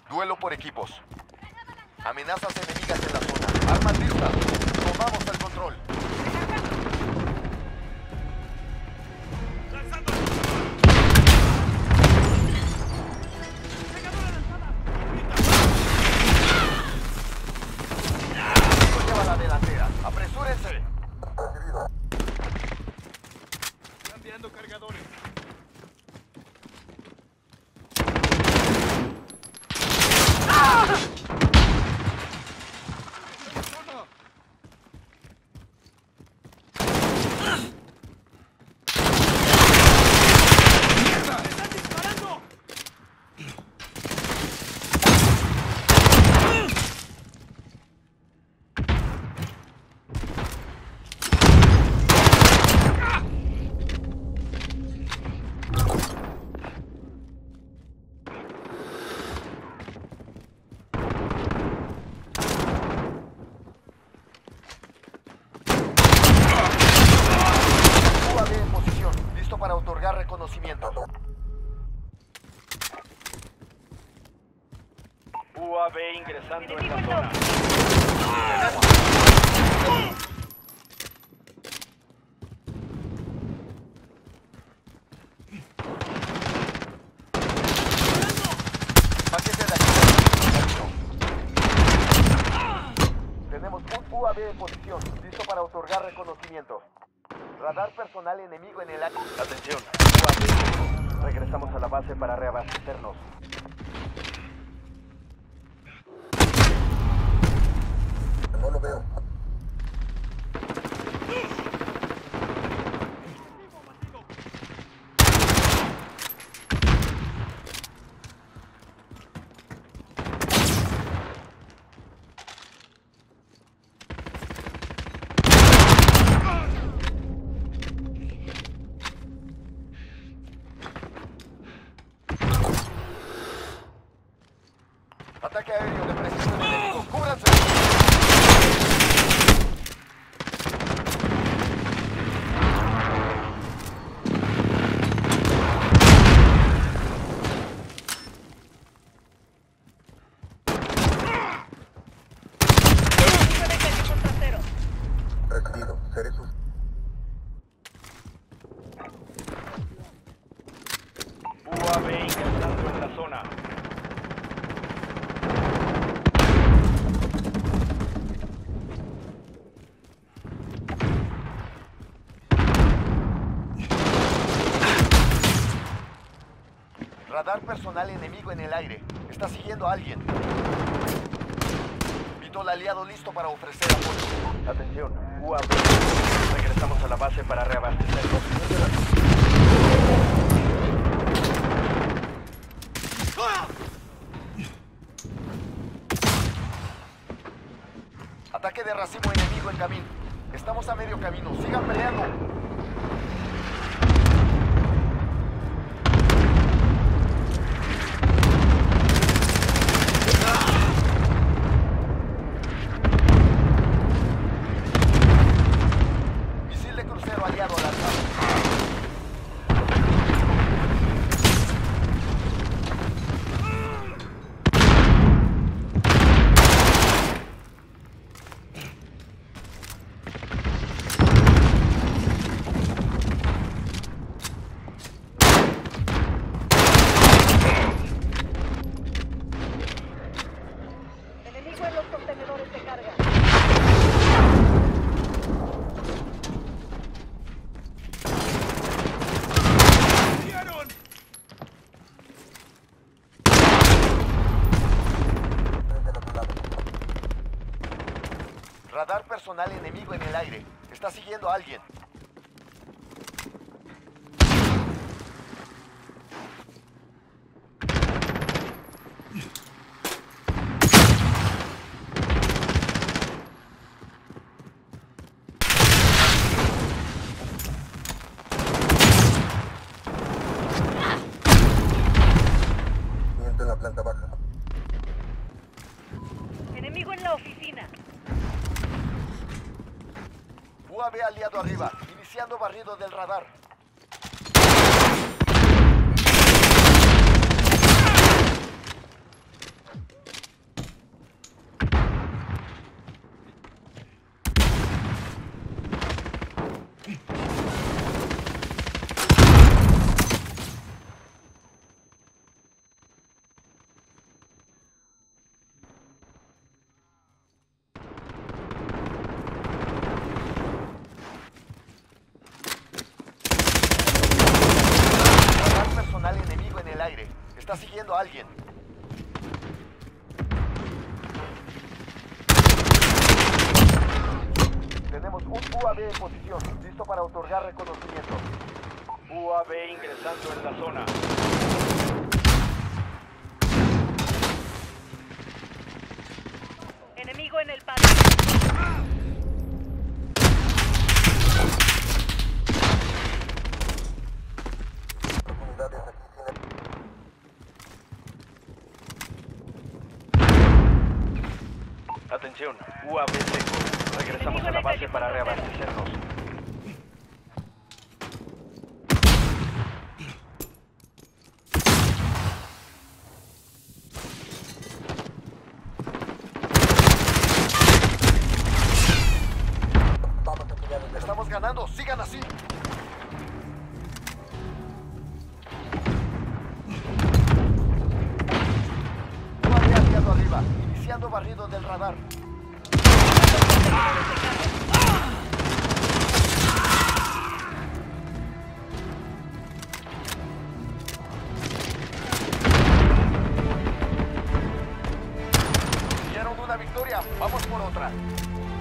Duelo por equipos. Amenazas enemigas en la zona. Armas listas. Tomamos el control. Lleva la delantera. Apresúrense. Recibido. Cambiando cargadores. Para otorgar reconocimiento. UAV ingresando en la zona. Paquete de activación. Tenemos un UAV en posición, listo para otorgar reconocimiento. Radar personal enemigo en el área. Atención, UAV. Regresamos a la base para reabastecernos. No lo veo. Ataque aéreo de precisión enemigo. ¡Cúbranse! Recibido. Seré sus... UAV ingresando en la zona. Radar personal enemigo en el aire. Está siguiendo a alguien. Vitol aliado listo para ofrecer apoyo. Atención, UAV. Regresamos a la base para reabastecernos. Ataque de racimo enemigo en camino. Estamos a medio camino. Sigan peleando. Misil de crucero aliado lanzado. Enemigo en los contenedores de carga. Radar personal enemigo en el aire. Está siguiendo a alguien. Viento en la planta baja. Enemigo en la oficina. UAV aliado arriba. Iniciando barrido del radar. UAV en posición, listo para otorgar reconocimiento. UAV ingresando en la zona. Enemigo en el patio. Atención, UAV seco. Regresamos a la base para reabastecernos. Estamos ganando, sigan así. UAV aliado arriba, iniciando barrido del radar. Consiguieron una victoria, vamos por otra.